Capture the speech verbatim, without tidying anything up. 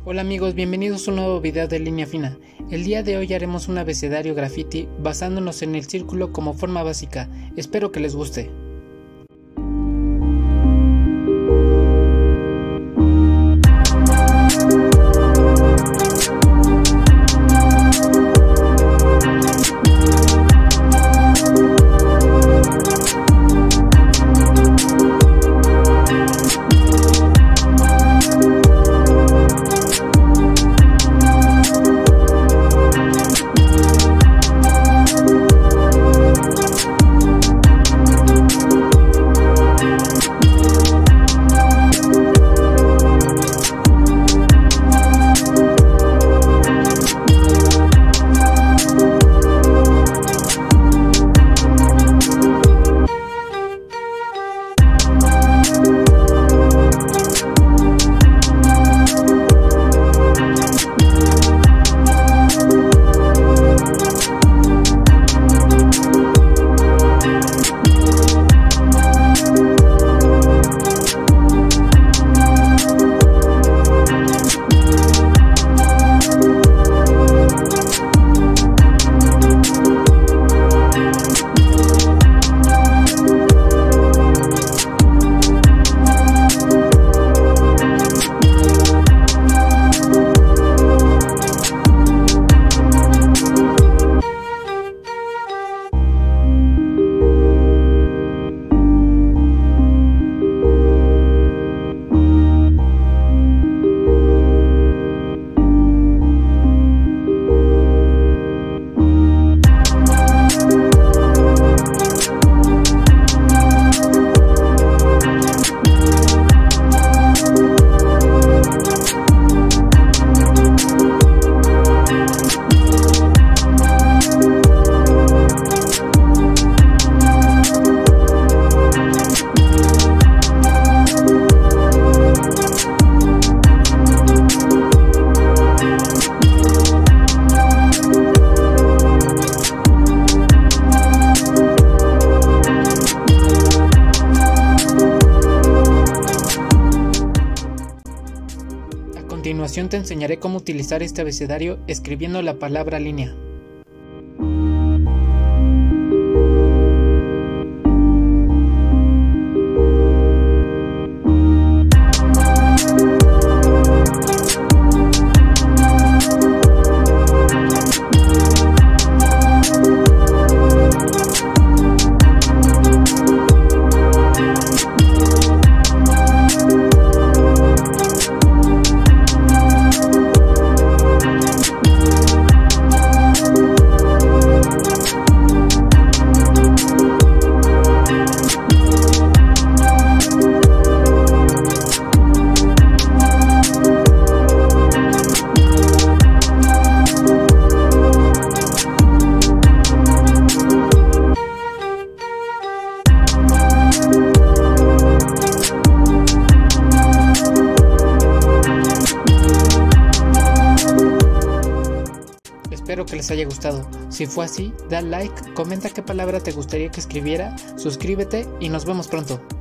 Hola amigos, bienvenidos a un nuevo video de Línea Fina. El día de hoy haremos un abecedario graffiti basándonos en el círculo como forma básica. Espero que les guste. A continuación te enseñaré cómo utilizar este abecedario escribiendo la palabra línea. Espero que les haya gustado. Si fue así, da like, comenta qué palabra te gustaría que escribiera, suscríbete y nos vemos pronto.